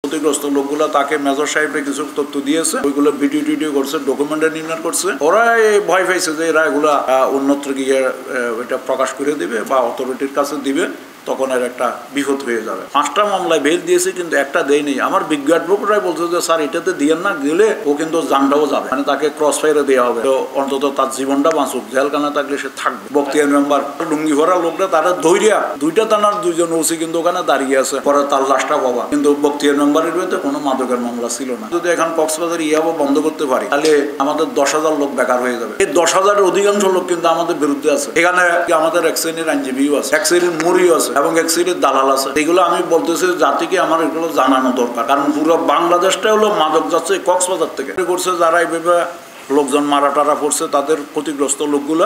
ক্ষতিগ্রস্ত লোকগুলো তাকে মেজর সাহেবকে কিছু তথ্য দিয়েছে, ওইগুলো ভিডিও করছে, ডকুমেন্টে নির্মাণ করছে। ওরা ভয় পাইছে যে এরা এগুলা অন্যত্র গিয়ে এটা প্রকাশ করে দিবে বা অথরিটির কাছে দিবে, তখন এর একটা বিপদ হয়ে যাবে। 5টা মামলায় বেল দিয়েছে কিন্তু একটা দেয়নি। আমার বিজ্ঞ অ্যাডভোকেটরাই বলছে যে স্যার এটাতে দিয়েন না, দিলে ও কিন্তু জানটাও যাবে, মানে তাকে ক্রস ফায়ারে দেওয়া হবে, তো অন্তত তার জীবনটা বাঁচুক, জেলখানা থাকলে সে থাকবে। বক্তিয়ার মেম্বার লুঙ্গি ভরা লোকরা তারা ধৈর্যা 2টা থানার 2জন ওসি কিন্তু ওখানে দাঁড়িয়ে আছে, পরে তার লাশটা পাবা। কিন্তু বক্তিয়ার মেম্বারের বিরুদ্ধে কোনো মাদকের মামলা ছিল না। যদি এখন কক্সবাজার ইয়াবো বন্ধ করতে পারি তাহলে আমাদের 10,000 লোক বেকার হয়ে যাবে। এই 10,000-এর অধিকাংশ লোক কিন্তু আমাদের বিরুদ্ধে আছে। এখানে আমাদের এক শ্রেণীর আইনজীবীও আছে, এক শ্রেণীর মুড়িও আছে এবং এক শ্রেণীর দালাল আছে। এগুলো আমি বলতেছি জাতিকে আমার এগুলো জানানো দরকার, কারণ পুরো বাংলাদেশটা হলো মাদক যাচ্ছে কক্সবাজার থেকে করছে। যারা এইভাবে লোকজন মারা টারা পড়ছে তাদের ক্ষতিগ্রস্ত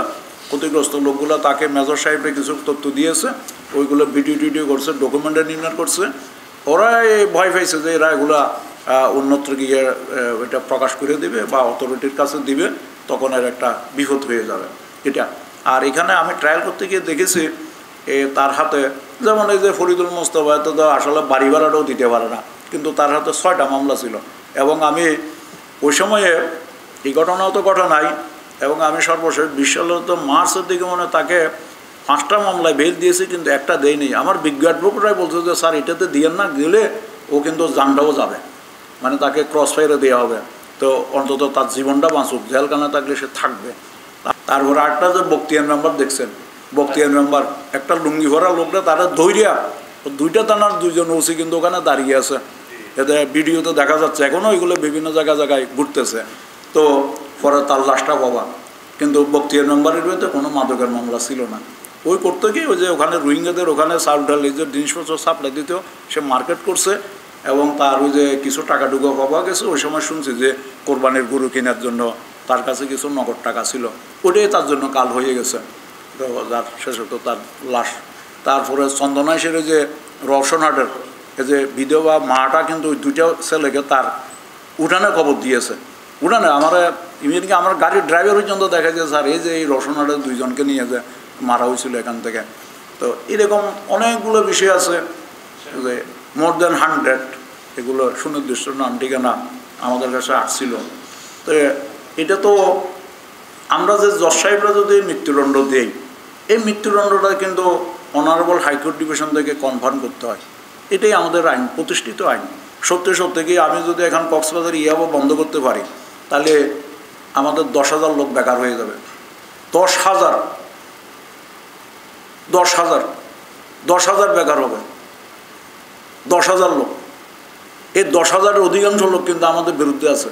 লোকগুলা তাকে মেজর সাহেবকে কিছু তথ্য দিয়েছে, ওইগুলো ভিডিও করছে, ডকুমেন্টে নির্মাণ করছে। ওরা ভয় পাইছে যে এরা এগুলা অন্যত্র গিয়ে এটা প্রকাশ করে দিবে বা অথরিটির কাছে দিবে, তখন এর একটা বিপদ হয়ে যাবে এটা। আর এখানে আমি ট্রায়াল করতে গিয়ে দেখেছি তার হাতে, যেমন এই যে ফরিদুল মোস্তফা তো আসলে বাড়ি ভাড়াটাও দিতে পারে না, কিন্তু তার হাতে 6টা মামলা ছিল। এবং আমি ওই সময়ে এই ঘটনাও তো ঘটনাই, এবং আমি সর্বশেষ 20 সালের তো মার্চের দিকে মনে তাকে 5টা মামলায় বেল দিয়েছি কিন্তু একটা দেয়নি। আমার বিজ্ঞ অ্যাডভোকেটরাই বলছে যে স্যার এটাতে দিয়েন না, দিলে ও কিন্তু জানটাও যাবে, মানে তাকে ক্রস ফায়ারে দেওয়া হবে, তো অন্তত তার জীবনটা বাঁচুক, জেলখানা থাকলে সে থাকবে। তারপরে আরেকটা যে বক্তিয়ার মেম্বার দেখছেন, বক্তিয়ার মেম্বার একটা লুঙ্গি ভরা লোকরা তারা ধৈর্যা 2টা থানার 2জন ওসি কিন্তু ওখানে দাঁড়িয়ে আছে, এতে ভিডিওতে দেখা যাচ্ছে, এখনও এগুলো বিভিন্ন জায়গায় ঘুরতেছে। তো পরে তার লাশটা পাবা, কিন্তু বক্তিয়ার মেম্বারের বিরুদ্ধে কোনো মাদকের মামলা ছিল না। ওই করতে গিয়ে ওই যে ওখানে রোহিঙ্গাদের ওখানে চাল ডাল এই যে জিনিসপত্র সাপ্লাই দিতেও সে মার্কেট করছে, এবং তার ওই যে কিছু টাকা টুকু পাওয়া গেছে। ওই সময় শুনছি যে কোরবানির গরু কেনার জন্য তার কাছে কিছু নগদ টাকা ছিল, ওটাই তার জন্য কাল হয়ে গেছে। তো যার শেষত তার লাশ। তারপরে চন্দনা সেরে যে রওশনহাটের এই যে বিধবা মাটা কিন্তু ওই 2টা ছেলেকে তার উঠানে খবর দিয়েছে। উঠানে ইমিডিয়েটলি আমার গাড়ির ড্রাইভার পর্যন্ত দেখা যায় স্যার এই যে এই রওশনহাটের 2জনকে নিয়ে যে মারা হয়েছিল এখান থেকে। তো এরকম অনেকগুলো বিষয় আছে যে মোর দেন 100 এগুলো সুনির্দিষ্ট নাম ঠিকানা আমাদের কাছে আসছিল। তো এটা তো আমরা যে জজ সাহেবরা যদি মৃত্যুদণ্ড দেই, এই মৃত্যুদণ্ডটা কিন্তু অনারেবল হাইকোর্ট ডিভিশন থেকে কনফার্ম করতে হয়। এটাই আমাদের আইন, প্রতিষ্ঠিত আইন। সত্যি কি আমি যদি এখন কক্সবাজার ইয়াবো বন্ধ করতে পারি তাহলে আমাদের 10,000 লোক বেকার হয়ে যাবে। 10,000 বেকার হবে, 10,000 লোক। এই 10,000-এর অধিকাংশ লোক কিন্তু আমাদের বিরুদ্ধে আছে।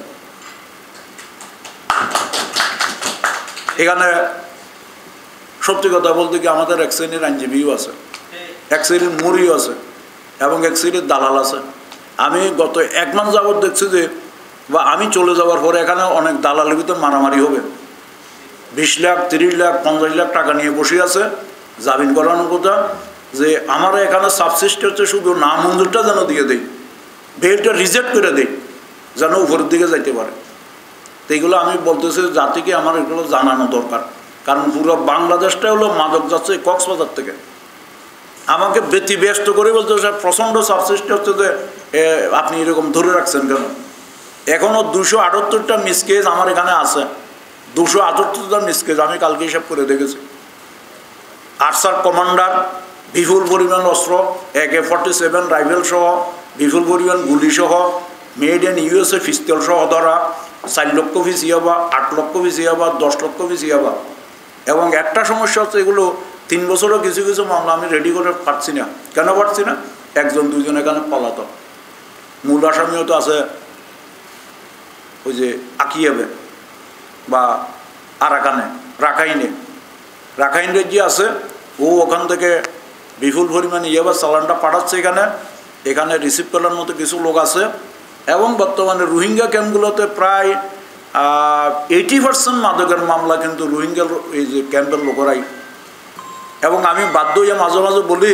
এখানে সত্যি কথা বলতে কি আমাদের এক শ্রেণীর আইনজীবীও আছে, এক শ্রেণীর মুড়িও আছে এবং এক শ্রেণীর দালাল আছে। আমি গত 1 মাস যাবৎ দেখছি যে, বা আমি চলে যাওয়ার পরে এখানে অনেক দালালের ভিতর মারামারি হবে। 20 লাখ 30 লাখ 50 লাখ টাকা নিয়ে বসে আছে, জামিন করানোর কথা যে আমরা এখানে সাবসিস্ট হচ্ছে শুধু না মঞ্জুরটা যেন দিয়ে দেই, বেলটা রিজেক্ট করে দেই, যেন উপরের দিকে যাইতে পারে। তো এইগুলো আমি বলতেছি জাতিকে আমার এগুলো জানানো দরকার, কারণ পুরো বাংলাদেশটা হলো মাদক যাচ্ছে কক্সবাজার থেকে। আমাকে ব্যতিব্যস্ত করে বলতে প্রচণ্ড সাবসিস্ট হচ্ছে যে আপনি এরকম ধরে রাখছেন কেন। এখনও 278টা মিসকেজ আমার এখানে আছে, 278টা মিসকেজ আমি কালকে হিসাব করে দেখেছি। আর্সার কমান্ডার, বিপুল পরিমাণ অস্ত্র, AK-47 রাইফেল সহ, বিপুল পরিমাণ গুলি সহ, মেড ইন USA পিস্তল সহ ধরা, 4 লক্ষ পিস ইয়াবা, 8 লক্ষ পিস ইয়াবা, 10 লক্ষ পিস ইয়াবা। এবং একটা সমস্যা হচ্ছে এগুলো 3 বছরও কিছু মামলা আমি রেডি করে পারছি না। কেন পারছি না? 1 2 এখানে পলাতক। মূল আসামিও তো আছে ওই যে আকিয়াবে বা আরাকানে, রাখাইনে যে আছে, ও ওখান থেকে বিপুল পরিমাণে ইয়াবা চালানটা পাঠাচ্ছে এখানে রিসিভ করার মতো কিছু লোক আছে। এবং বর্তমানে রোহিঙ্গা ক্যাম্পগুলোতে প্রায় 80% মাদকের মামলা কিন্তু রোহিঙ্গা এই যে ক্যাম্পের লোকেরাই। এবং আমি বাধ্য হয়ে মাঝে মাঝে বলি,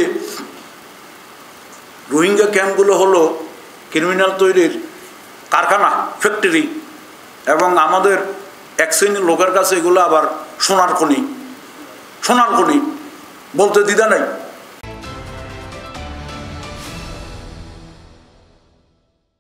রোহিঙ্গা ক্যাম্পগুলো হলো ক্রিমিনাল তৈরির কারখানা, ফ্যাক্টরি, এবং আমাদের এক শ্রেণীর লোকের কাছে এগুলো আবার সোনার খনি বলতে দ্বিধা নাই।